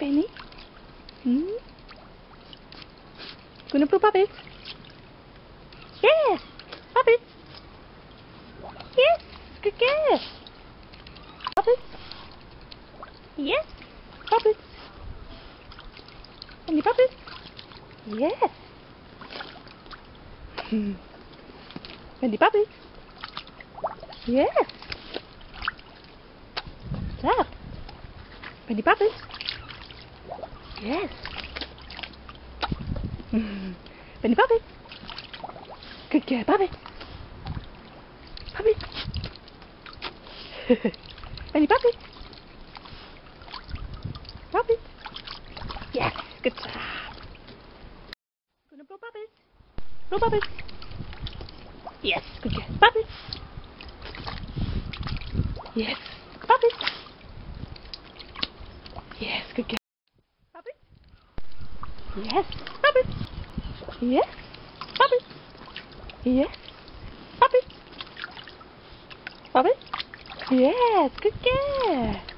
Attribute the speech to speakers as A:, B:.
A: Penny? Gonna put puppets? Yes! Puppets! Yes! Good girl! Puppets? Yes! Puppets! Any puppets? Yes! Any puppets? Yes! What's up? Any puppets? Yes! Any puppets? Good girl, puppets! Puppets! Any puppets? Puppets? Yes! Good job! Gonna blow puppets? Blow puppets! Yes! Good girl! Puppets! Yes! Puppets! Yes! Good girl! Puppets! Yes! Puppets! Yes! Puppets! Yes! Puppets! Puppets! Yes! Good girl!